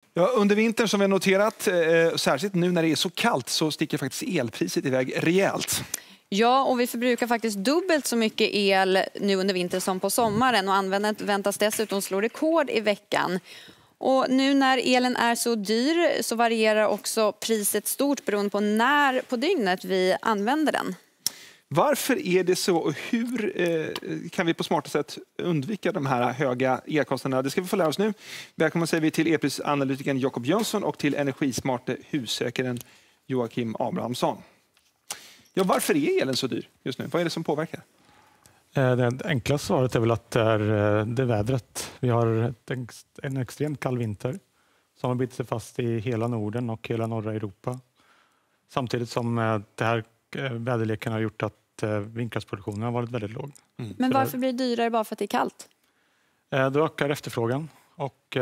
Ja, under vintern som vi har noterat, särskilt nu när det är så kallt, så sticker faktiskt elpriset iväg rejält. Ja, och vi förbrukar faktiskt dubbelt så mycket el nu under vintern som på sommaren. Och användandet väntas dessutom slå rekord i veckan. Och nu när elen är så dyr så varierar också priset stort beroende på när på dygnet vi använder den. Varför är det så och hur kan vi på smarta sätt undvika de här höga elkostnaderna? Det ska vi få lära oss nu. Välkommen säger vi till elprisanalytikern Jakob Jönsson och till energismarte husägaren Joakim Abrahamsson. Ja, varför är elen så dyr just nu? Vad är det som påverkar? Det enkla svaret är väl att det är vädret. Vi har en extremt kall vinter som har bitit sig fast i hela Norden och hela norra Europa. Samtidigt som det här väderleken har gjort att vindkraftsproduktionen har varit väldigt låg. Mm. Men varför blir det dyrare bara för att det är kallt? Då ökar efterfrågan och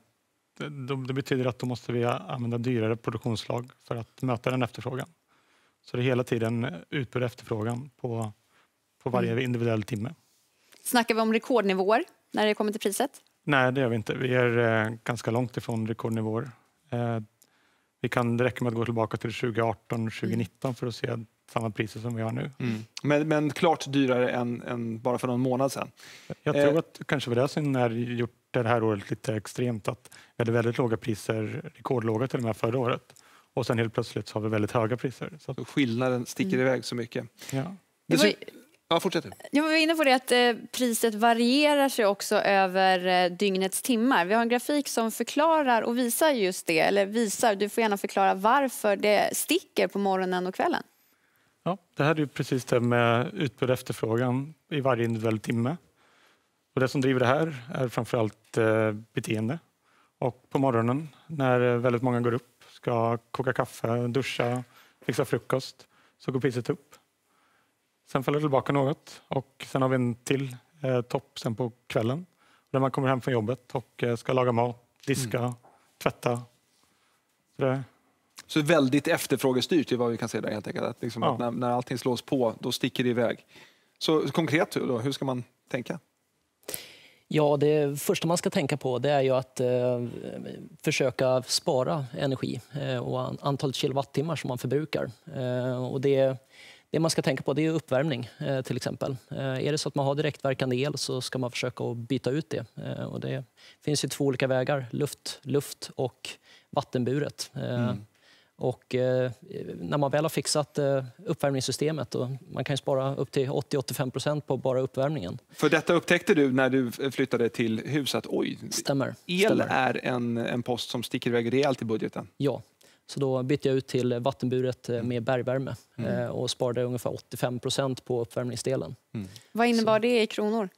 det betyder att då måste vi använda dyrare produktionsslag för att möta den efterfrågan. Så det är hela tiden utbud efterfrågan på varje individuell timme. Snackar vi om rekordnivåer när det kommer till priset? Nej, det gör vi inte. Vi är ganska långt ifrån rekordnivåer. Det räcker med att gå tillbaka till 2018-2019 för att se samma priser som vi har nu. Mm. Men klart dyrare än bara för någon månad sedan. Jag tror att kanske det som har gjort det här året lite extremt att vi hade väldigt låga priser, rekordlåga till och med förra året. Och sen helt plötsligt så har vi väldigt höga priser. Så att skillnaden sticker iväg så mycket. Ja. Ja, fortsätter. Jag var inne på det att priset varierar sig också över dygnets timmar. Vi har en grafik som förklarar och visar just det. Eller visar, du får gärna förklara varför det sticker på morgonen och kvällen. Ja, det här är ju precis det med utbud och efterfrågan i varje individuell timme. Och det som driver det här är framförallt beteende. Och på morgonen när väldigt många går upp, ska koka kaffe, duscha, fixa frukost, så går priset upp. Sen faller det tillbaka något och sen har vi en till topp sen på kvällen. Där man kommer hem från jobbet och ska laga mat, diska, tvätta. Så väldigt efterfrågestyrt är vad vi kan se där helt enkelt. Att, liksom att när allting slås på, då sticker det iväg. Så konkret då, hur ska man tänka? Ja, det första man ska tänka på det är ju att försöka spara energi och antalet kilowattimmar som man förbrukar. Och det man ska tänka på det är uppvärmning till exempel. Är det så att man har direktverkande el så ska man försöka att byta ut det. Och det finns ju 2 olika vägar, luft och vattenburet. Och när man väl har fixat uppvärmningssystemet och man kan ju spara upp till 80-85% på bara uppvärmningen. För detta upptäckte du när du flyttade till huset. Stämmer. El är en post som sticker iväg rejält i budgeten. Ja, så då bytte jag ut till vattenburet med bergvärme och sparade ungefär 85% på uppvärmningsdelen. Vad innebar det i kronor?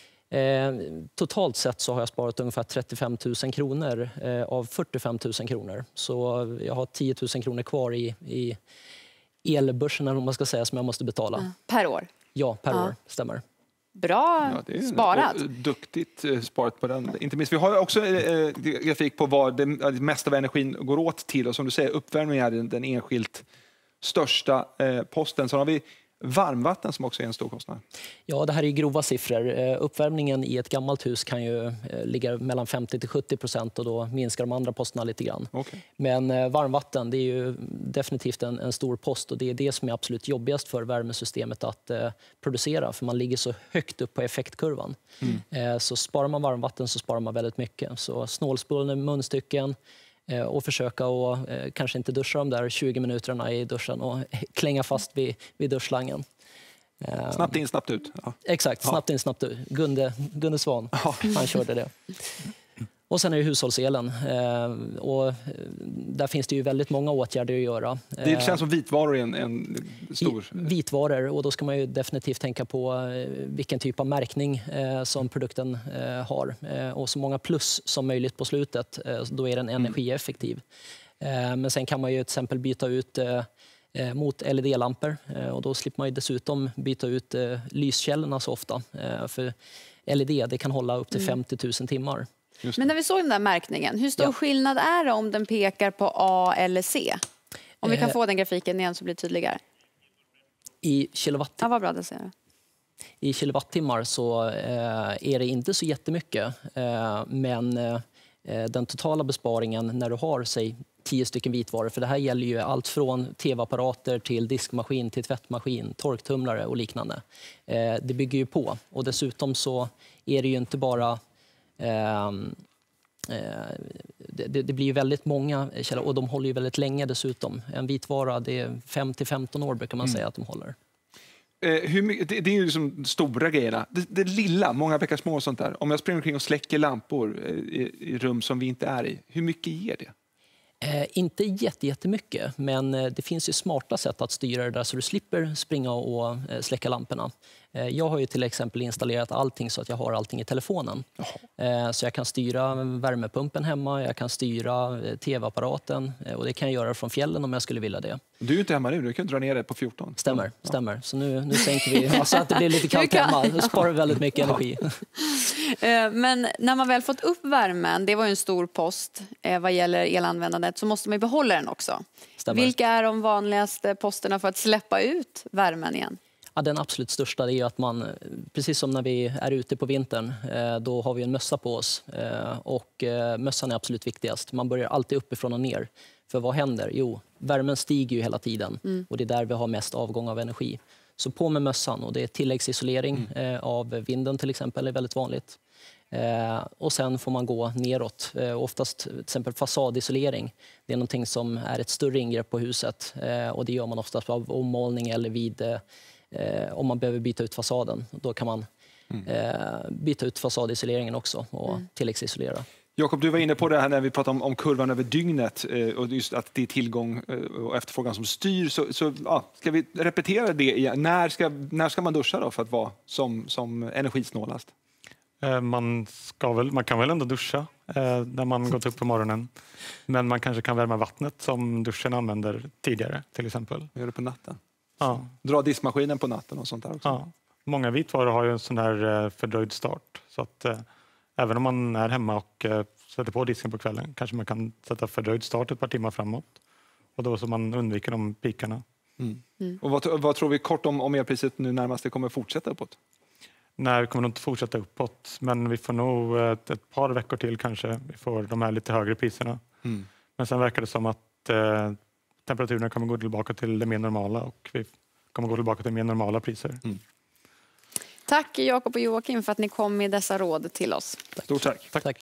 Totalt sett så har jag sparat ungefär 35 000 kronor av 45 000 kronor. Så jag har 10 000 kronor kvar i elbörsen om man ska säga som jag måste betala. Per år? Ja, per år, stämmer. Bra sparat. Duktigt sparat på den. Inte minst. Vi har också grafik på vad det mesta av energin går åt till. Och som du säger, uppvärmning är den enskilt största posten. Så har vi varmvatten som också är en stor kostnad. Ja, det här är grova siffror. Uppvärmningen i ett gammalt hus kan ju ligga mellan 50-70% och då minskar de andra posterna lite grann. Okay. Men varmvatten, det är ju definitivt en stor post och det är det som är absolut jobbigast för värmesystemet att producera för man ligger så högt upp på effektkurvan. Så sparar man varmvatten så sparar man väldigt mycket. Så snålspolande munstycken och försöka att kanske inte duscha de där 20 minuterna i duschen och klänga fast vid duschslangen. Snabbt in, snabbt ut. Ja. Exakt, snabbt in, snabbt ut. Gunde Svan, han körde det. Och sen är det hushållselen. Och där finns det ju väldigt många åtgärder att göra. Det känns som vitvaror är en stor... Vitvaror, och då ska man ju definitivt tänka på vilken typ av märkning som produkten har. Och så många plus som möjligt på slutet, då är den energieffektiv. Men sen kan man ju till exempel byta ut mot LED-lampor och då slipper man ju dessutom byta ut lyskällorna så ofta. För LED det kan hålla upp till 50 000 timmar. Men när vi såg den där märkningen, hur stor skillnad är det om den pekar på A eller C? Om vi kan få den grafiken igen så blir det tydligare. I kilowattimmar. Ja, vad bra det ser. I kilowattimmar så är det inte så jättemycket. Men den totala besparingen när du har, säg 10 stycken vitvaror, för det här gäller ju allt från tv-apparater till diskmaskin, till tvättmaskin, torktumlare och liknande. Det bygger ju på, och dessutom så är det ju inte bara det blir ju väldigt många källor, och de håller ju väldigt länge dessutom. En vitvara, det är 5-15 år brukar man säga att de håller. Hur mycket, det är ju liksom stora grejerna. Det lilla, många bäckar små och sånt där. Om jag springer omkring och släcker lampor i rum som vi inte är i, hur mycket ger det? Inte jättemycket, men det finns ju smarta sätt att styra det där så du slipper springa och släcka lamporna. Jag har ju till exempel installerat allting så att jag har allting i telefonen. Så jag kan styra värmepumpen hemma, jag kan styra tv-apparaten, och det kan jag göra från fjällen om jag skulle vilja det. Du är ju inte hemma nu, du kan dra ner det på 14. Stämmer. Så nu sänker vi så att det blir lite kallt hemma. Nu sparar vi väldigt mycket energi. Men när man väl fått upp värmen, det var ju en stor post vad gäller elanvändandet, så måste man behålla den också. Stämmer. Vilka är de vanligaste posterna för att släppa ut värmen igen? Ja, den absolut största är att man, precis som när vi är ute på vintern, då har vi en mössa på oss. Och mössan är absolut viktigast. Man börjar alltid uppifrån och ner. För vad händer? Jo, värmen stiger ju hela tiden. Och det är där vi har mest avgång av energi. Så på med mössan, och det är tilläggsisolering av vinden till exempel är väldigt vanligt. Och sen får man gå neråt. Oftast till exempel fasadisolering. Det är någonting som är ett större ingrepp på huset. Och det gör man oftast av ommålning eller vid... om man behöver byta ut fasaden, då kan man byta ut fasadisoleringen också och tilläggsisolera. Jakob, du var inne på det här när vi pratade om kurvan över dygnet och just att det är tillgång och efterfrågan som styr. Så ska vi repetera det igen? När ska man duscha då för att vara som energisnålast? Man kan väl ändå duscha när man gått upp på morgonen. Men man kanske kan värma vattnet som duschen använder tidigare till exempel. Gör det på natten? Ja. Dra diskmaskinen på natten och sånt där också. Ja. Många vitvaror har ju en sån här fördröjd start. Så att även om man är hemma och sätter på disken på kvällen kanske man kan sätta fördröjd start ett par timmar framåt. Och då så man undviker de pikarna. Och vad tror vi kort om elpriset nu närmast det kommer fortsätta uppåt? Nej, vi kommer nog inte fortsätta uppåt. Men vi får nog ett par veckor till kanske. Vi får de här lite högre priserna. Men sen verkar det som att temperaturen kommer gå tillbaka till det mer normala och vi kommer gå tillbaka till mer normala priser. Tack Jakob och Joakim för att ni kom med dessa råd till oss. Stort tack. Tack.